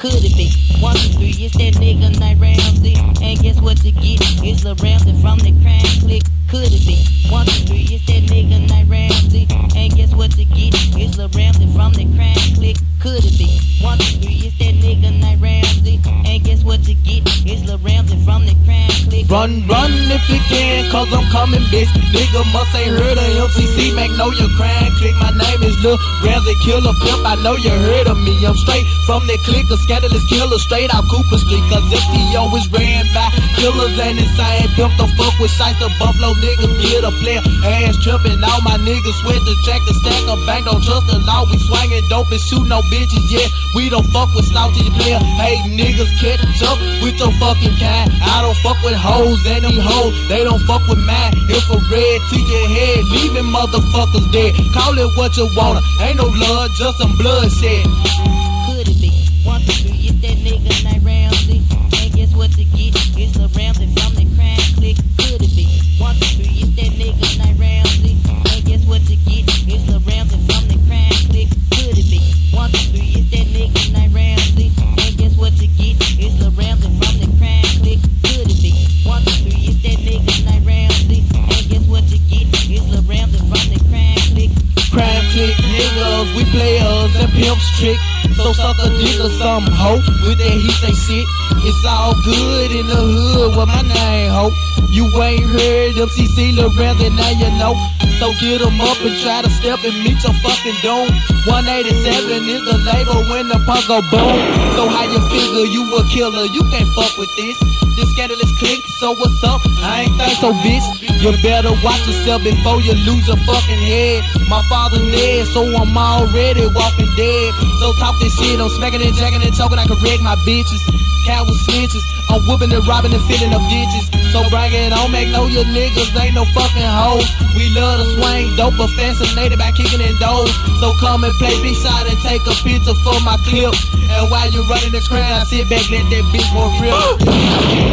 Could it be? 1, 2, 3, it's that nigga Night Ramsey. And guess what you get? It's Lil Ramsey from the Crime Click. Could it be? 1, 2, 3, it's that nigga Night Ramsey. And guess what you get? It's Lil Ramsey from the Crime Click. Could it be? 1, 2, 3, it's that nigga Night Ramsey. And guess what you get? It's Lil Ramsey from the Crime Click. Run, run if you can, cause I'm coming, bitch. Nigga must ain't heard of MCC, Magnolia Crime Click. My name is Lil Ramsey Killer Pimp. I know you heard of me. I'm straight from the click, a scandalous killer, straight out Cooper Street. Cause FTO is ran by killers and insane pimp. Don't fuck with sites, the Buffalo niggas get a player. Ass tripping, all my niggas sweat the check, the stack of bank. Don't trust the law, we swinging dope and shoot no bitches. Yeah, we don't fuck with slouchy player. Hey niggas, catch up with your fucking kind. I don't fuck with hoes and them hoes, they don't fuck with mine. Infrared to your head, leaving motherfuckers dead. Call it what you wanna, ain't no blood, just some bloodshed. Could it be? 1, 2, 3, it's that nigga Night Ramsey. And guess what you get? It's Lil Ramsey from the Crime Click. Could it be? 1, 2, 3, it's that nigga Night Ramsey. And guess what you get? It's Lil Ramsey from the Crime Click. Could it be? 1, 2, 3, it's that nigga Night Ramsey. And guess what you get? It's Lil Ramsey from the Crime Click. Could it be? 1, 2, 3, it's that nigga Night Ramsey. And guess what you get? It's Lil Ramsey from the Crime Click. Crime Click niggas, we players and pimps trick. So suck a dick or some hoe with that he say shit. It's all good in the hood with my name, ho. You ain't heard MCC Lil Ramsey, now you know. So get 'em up and try to step and meet your fucking doom. 187 is the label when the punk go boom. So how you figure you a killer? You can't fuck with this. This scandalous click, so what's up? I ain't think so, bitch. You better watch yourself before you lose your fucking head. My father dead, so I'm already walking dead. So talk this shit, I'm smacking and jacking and choking, I correct my bitches. Coward snitches, I'm whooping and robbing and filling up ditches. So bring it on, Magnolia niggas, ain't no fucking hoes. We love to swing dope, but fascinated by kicking in doors. So come and play big side and take a picture for my clip. And while you running the crowd, I sit back, let that bitch more real.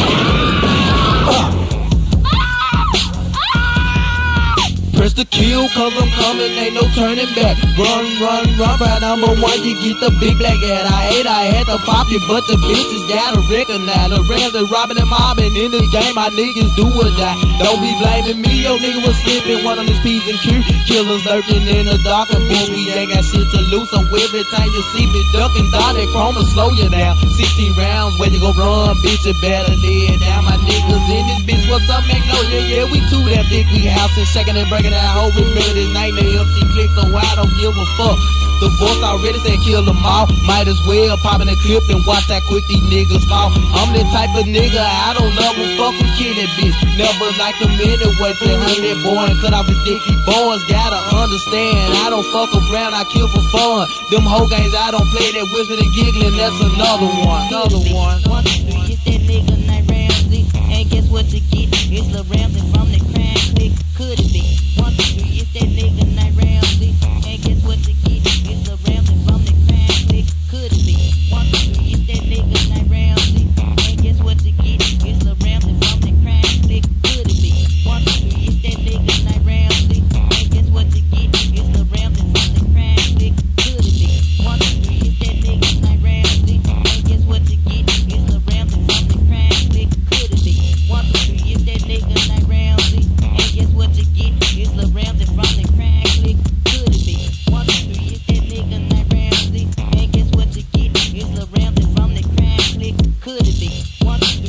Press the kill, cause I'm coming, ain't no turning back. Run, run, run, right number one, you get the big black hat. I had to pop you, but the bitches gotta recognize. The Ramsey robbing and mobbing in this game, my niggas do or die. Don't be blaming me, your nigga was slipping one on his P's and Q. Killers lurking in the dark, and bitch, we ain't got shit to lose. So every time you see me ducking, dog, that chroma slow you down. 16 rounds, where you gon' run, bitch, you better lay it down. My niggas in this bitch, what's up, Magnolia? Yeah, we too that thick, we housing, shaking and breaking that hoe. Remember this night, the MC Click, so I don't give a fuck. The voice already said kill them all. Might as well pop in a clip and watch that quick these niggas fall. I'm the type of nigga, I don't love them, fuck with killing bitch. Never like them anyway, say honey that boy and cut off his dick. These boys gotta understand, I don't fuck around, I kill for fun. Them whole games, I don't play that whispering and giggling, that's another one. Another one. 1, 2, 3, it's that nigga Night Ramsey. And guess what you get? It's Lil Ramsey from the Crime Click. Could it be? 1, 2, 3, it's that nigga Night Ramsey. And guess what you get? It's Lil Ramsey from the Crime Click. Could it be? 1, 2, 3, it's that nigga Night Ramsey. And guess what you get? It's Lil Ramsey from the Crime Click. Could it be? 1, 2, 3, it's that nigga Night Ramsey. And guess what you get? It's Lil Ramsey from the Crime Click. Could it be? 1, 2, 3, it's that nigga Night Ramsey. And guess what you get? It's Lil Ramsey from the Crime Click. Could it be? 1, 2, 3, it's that nigga Night Ramsey. And guess what you get? It's Lil Ramsey from the Crime Click. Could it be? 1, 2, 3, it's that nigga Night Ramsey. And guess what you get? It's Lil Ramsey from the Crime Click. Could it be? 1, 2,